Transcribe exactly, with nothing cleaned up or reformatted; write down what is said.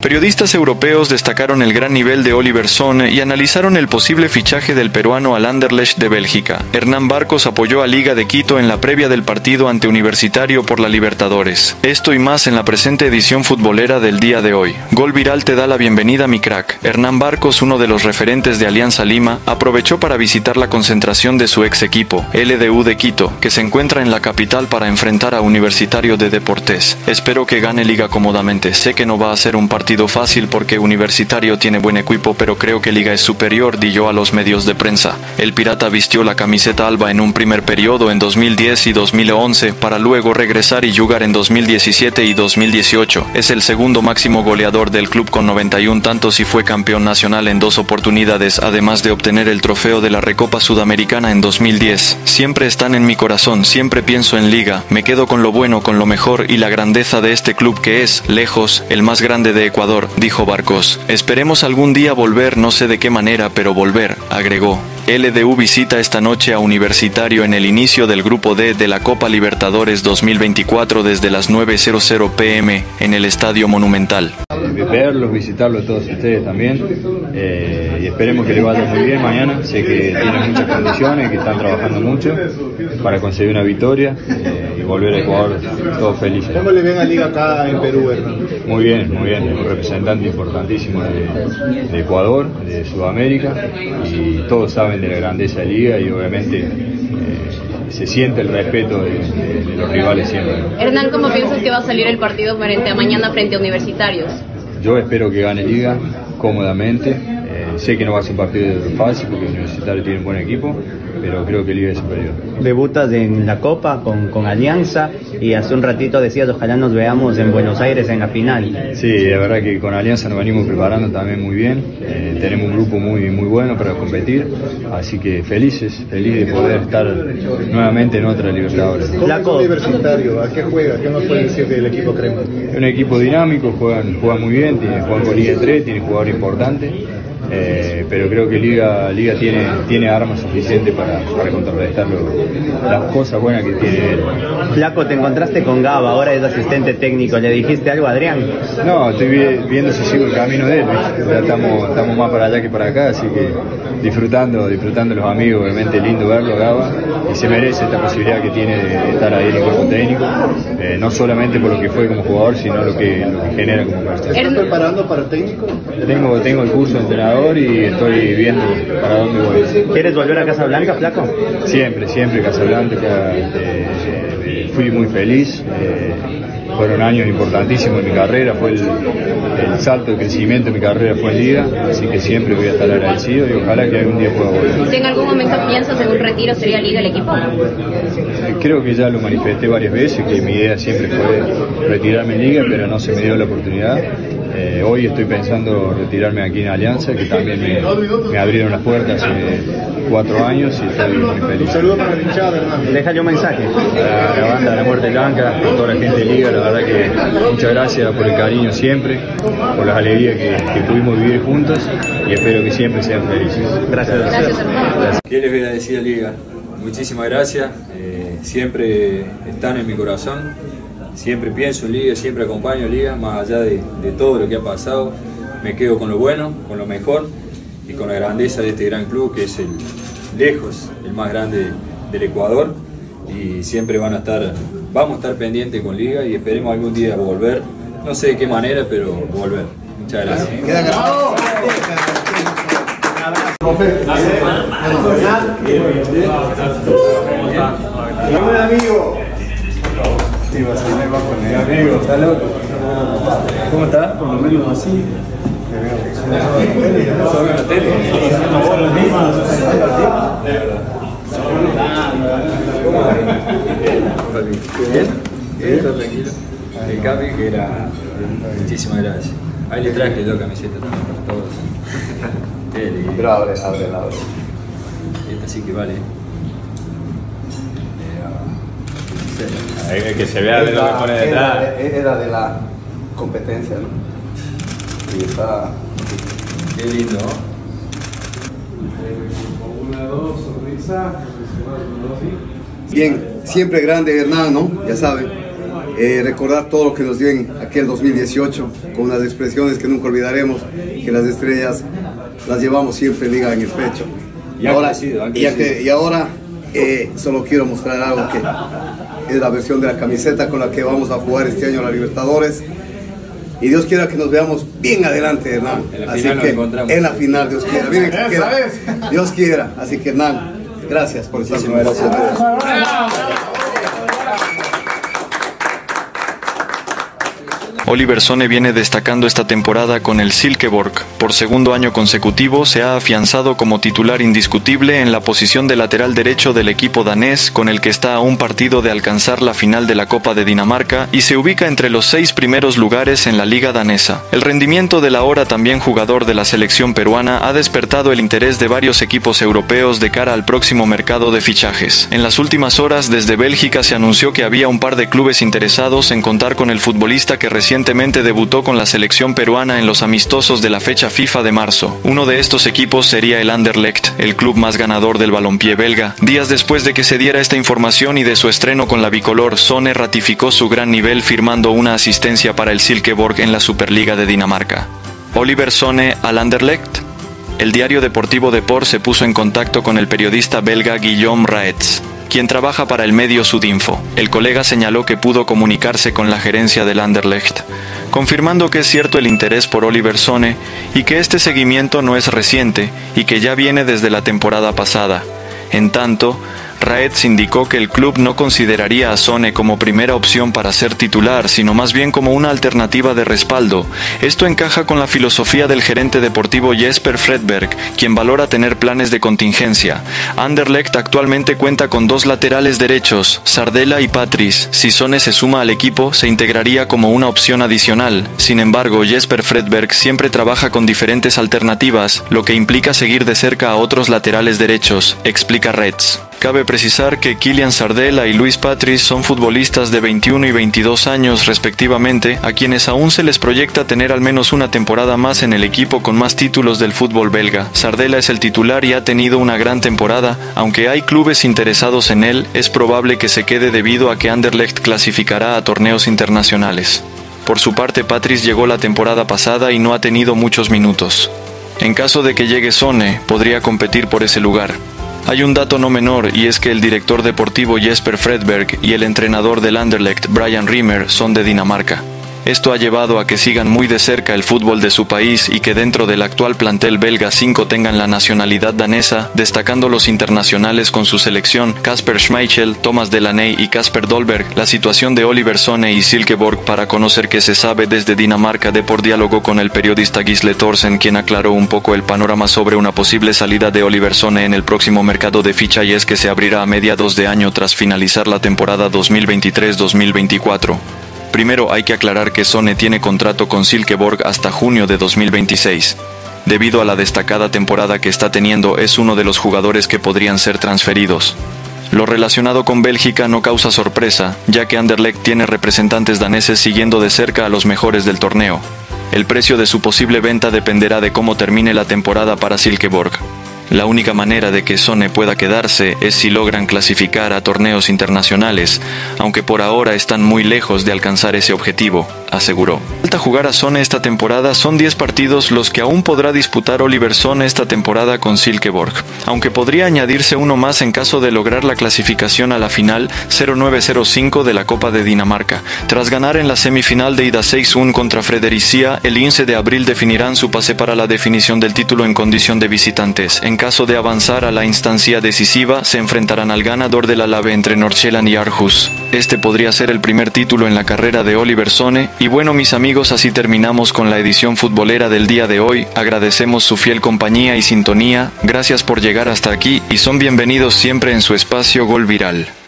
Periodistas europeos destacaron el gran nivel de Oliver Sonne y analizaron el posible fichaje del peruano al Anderlecht de Bélgica. Hernán Barcos apoyó a Liga de Quito en la previa del partido ante Universitario por la Libertadores. Esto y más en la presente edición futbolera del día de hoy. Gol Viral te da la bienvenida, mi crack. Hernán Barcos, uno de los referentes de Alianza Lima, aprovechó para visitar la concentración de su ex equipo, L D U de Quito, que se encuentra en la capital para enfrentar a Universitario de Deportes. Espero que gane Liga cómodamente. Sé que no va a ser un partido fácil porque Universitario tiene buen equipo, pero creo que Liga es superior, dijo a los medios de prensa. El Pirata vistió la camiseta alba en un primer periodo en dos mil diez y dos mil once para luego regresar y jugar en dos mil diecisiete y dos mil dieciocho. Es el segundo máximo goleador del club con noventa y uno tantos y fue campeón nacional en dos oportunidades, además de obtener el trofeo de la Recopa Sudamericana en dos mil diez. Siempre están en mi corazón, siempre pienso en Liga, me quedo con lo bueno, con lo mejor y la grandeza de este club que es, lejos, el más grande de Ecuador, dijo Barcos. Esperemos algún día volver, no sé de qué manera, pero volver, agregó. L D U visita esta noche a Universitario en el inicio del Grupo D de la Copa Libertadores dos mil veinticuatro desde las nueve pe eme en el Estadio Monumental. Verlos, visitarlos todos ustedes también, eh, y esperemos que les vaya muy bien mañana. Sé que tienen muchas condiciones, que están trabajando mucho para conseguir una victoria eh, y volver a Ecuador todos felices. ¿Cómo le ven a Liga acá en Perú, Hernán? Muy bien, muy bien, es un representante importantísimo de, de Ecuador, de Sudamérica, y todos saben de la grandeza de Liga y obviamente eh, se siente el respeto de, de, de los rivales siempre. Hernán, ¿cómo piensas que va a salir el partido frente a mañana frente a Universitarios? Yo espero que gane Liga cómodamente. Eh, sé que no va a ser un partido fácil porque Universitario tiene un buen equipo, pero creo que Liga es superior. Debutas en la Copa con, con Alianza y hace un ratito decías ojalá nos veamos en Buenos Aires en la final. Sí, la verdad que con Alianza nos venimos preparando también muy bien, eh, tenemos un grupo muy, muy bueno para competir, así que felices, feliz de poder estar nuevamente en otra Libertadores. ¿Cómo es Universitario? ¿A qué juega? ¿Qué nos puede decir del equipo crema? Es un equipo dinámico, juegan, juegan muy bien, tiene, juegan con Liga tres, tiene jugadores importantes. Eh, pero creo que Liga, Liga tiene, tiene armas suficientes para, para contrarrestar lo, las cosas buenas que tiene él. Flaco, te encontraste con Gaba, ahora es asistente técnico, ¿le dijiste algo a Adrián? No, estoy viendo si sigo el camino de él, ya estamos, estamos más para allá que para acá, así que disfrutando, disfrutando los amigos, obviamente lindo verlo Gaba, y se merece esta posibilidad que tiene de estar ahí en el cuerpo técnico, eh, no solamente por lo que fue como jugador, sino lo que, lo que genera como persona. ¿Estás preparando para el técnico? Tengo, tengo el curso de entrenador y estoy viendo para dónde voy. ¿Quieres volver a Casablanca, Flaco? Siempre, siempre Casablanca. Eh, fui muy feliz. Eh, fueron años importantísimos en mi carrera. Fue el, el salto de crecimiento de mi carrera fue en Liga, así que siempre voy a estar agradecido y ojalá que algún día pueda volver. Si en algún momento piensas en un retiro, ¿sería Liga el equipo? Creo que ya lo manifesté varias veces, que mi idea siempre fue retirarme en Liga, pero no se me dio la oportunidad. Eh, hoy estoy pensando retirarme aquí en Alianza, que también me, me abrieron las puertas hace cuatro años y estoy muy feliz. Un saludo para la hinchada, hermano. Déjale un mensaje. A la banda de La Muerte Blanca, a toda la gente de Liga, la verdad que muchas gracias por el cariño siempre, por las alegrías que, que pudimos vivir juntos y espero que siempre sean felices. Gracias. Gracias, hermano. ¿Qué les voy a decir a Liga? Muchísimas gracias, eh, siempre están en mi corazón. Siempre pienso en Liga, siempre acompaño a Liga, más allá de, de todo lo que ha pasado. Me quedo con lo bueno, con lo mejor y con la grandeza de este gran club que es el lejos, el más grande del Ecuador. Y siempre van a estar, vamos a estar pendientes con Liga y esperemos algún día volver. No sé de qué manera, pero volver. Muchas gracias. Buen amigo. Mi amigo, ¿está loco? ¿Cómo estás? Por lo menos así. ¿Solo en la tele? ¿Bien? ¿Bien? ¿Todo tranquilo? El Capi, que era... Muchísimas gracias. Ahí le traje yo camiseta también para todos. Pero abre, abre, abre. Esta sí que vale. Hay que se vea de lo que pone detrás. Era, era de la competencia, ¿no? Y está... Qué lindo, ¿no? Una, dos, sonrisa. Bien, siempre grande Hernán, ¿no? Ya saben. eh, recordar todo lo que nos dio en aquel dos mil dieciocho, con unas expresiones que nunca olvidaremos, que las estrellas las llevamos siempre, liga, en el pecho. Y ahora, crecido, y, que, y ahora eh, solo quiero mostrar algo que es la versión de la camiseta con la que vamos a jugar este año a la Libertadores. Y Dios quiera que nos veamos bien adelante, Hernán. En la Así final que nos encontramos. En la final, Dios quiera. Miren, que quiera. Dios quiera. Así que, Hernán, gracias por estar con nosotros. Oliver Sone viene destacando esta temporada con el Silkeborg. Por segundo año consecutivo se ha afianzado como titular indiscutible en la posición de lateral derecho del equipo danés, con el que está a un partido de alcanzar la final de la Copa de Dinamarca y se ubica entre los seis primeros lugares en la liga danesa. El rendimiento del ahora también jugador de la selección peruana ha despertado el interés de varios equipos europeos de cara al próximo mercado de fichajes. En las últimas horas, desde Bélgica se anunció que había un par de clubes interesados en contar con el futbolista que recién Recientemente debutó con la selección peruana en los amistosos de la fecha FIFA de marzo. Uno de estos equipos sería el Anderlecht, el club más ganador del balompié belga. Días después de que se diera esta información y de su estreno con la bicolor, Sone ratificó su gran nivel firmando una asistencia para el Silkeborg en la Superliga de Dinamarca. Oliver Sone al Anderlecht. El diario deportivo Deport se puso en contacto con el periodista belga Guillaume Raetz, quien trabaja para el medio Sudinfo. El colega señaló que pudo comunicarse con la gerencia del Anderlecht, confirmando que es cierto el interés por Oliver Sone y que este seguimiento no es reciente y que ya viene desde la temporada pasada. En tanto, Raetz indicó que el club no consideraría a Sone como primera opción para ser titular, sino más bien como una alternativa de respaldo. Esto encaja con la filosofía del gerente deportivo Jesper Fredberg, quien valora tener planes de contingencia. Anderlecht actualmente cuenta con dos laterales derechos, Sardella y Patrice. Si Sone se suma al equipo, se integraría como una opción adicional. Sin embargo, Jesper Fredberg siempre trabaja con diferentes alternativas, lo que implica seguir de cerca a otros laterales derechos, explica Raetz. Cabe precisar que Kylian Sardella y Luis Patrice son futbolistas de veintiuno y veintidós años respectivamente, a quienes aún se les proyecta tener al menos una temporada más en el equipo con más títulos del fútbol belga. Sardella es el titular y ha tenido una gran temporada, aunque hay clubes interesados en él, es probable que se quede debido a que Anderlecht clasificará a torneos internacionales. Por su parte, Patrice llegó la temporada pasada y no ha tenido muchos minutos. En caso de que llegue Sone, podría competir por ese lugar. Hay un dato no menor y es que el director deportivo Jesper Fredberg y el entrenador del Anderlecht, Brian Rimmer, son de Dinamarca. Esto ha llevado a que sigan muy de cerca el fútbol de su país y que dentro del actual plantel belga cinco tengan la nacionalidad danesa, destacando los internacionales con su selección, Kasper Schmeichel, Thomas Delaney y Kasper Dolberg. La situación de Oliver Sone y Silkeborg para conocer qué se sabe desde Dinamarca. Deport dialogó con el periodista Gisle Thorsen, quien aclaró un poco el panorama sobre una posible salida de Oliver Sone en el próximo mercado de fichajes que se abrirá a mediados de año tras finalizar la temporada dos mil veintitrés dos mil veinticuatro. Primero hay que aclarar que Sone tiene contrato con Silkeborg hasta junio de dos mil veintiséis. Debido a la destacada temporada que está teniendo, es uno de los jugadores que podrían ser transferidos. Lo relacionado con Bélgica no causa sorpresa, ya que Anderlecht tiene representantes daneses siguiendo de cerca a los mejores del torneo. El precio de su posible venta dependerá de cómo termine la temporada para Silkeborg. La única manera de que Sone pueda quedarse es si logran clasificar a torneos internacionales, aunque por ahora están muy lejos de alcanzar ese objetivo, aseguró. Falta jugar a Sone esta temporada, son diez partidos los que aún podrá disputar Oliver Sone esta temporada con Silkeborg, aunque podría añadirse uno más en caso de lograr la clasificación a la final cero nueve cero cinco de la Copa de Dinamarca. Tras ganar en la semifinal de ida seis uno contra Fredericia, el quince de abril definirán su pase para la definición del título en condición de visitantes. En caso de avanzar a la instancia decisiva, se enfrentarán al ganador de la llave entre Nordsjælland y Aarhus. Este podría ser el primer título en la carrera de Oliver Sone. Y bueno, mis amigos, así terminamos con la edición futbolera del día de hoy. Agradecemos su fiel compañía y sintonía. Gracias por llegar hasta aquí y son bienvenidos siempre en su espacio Gol Viral.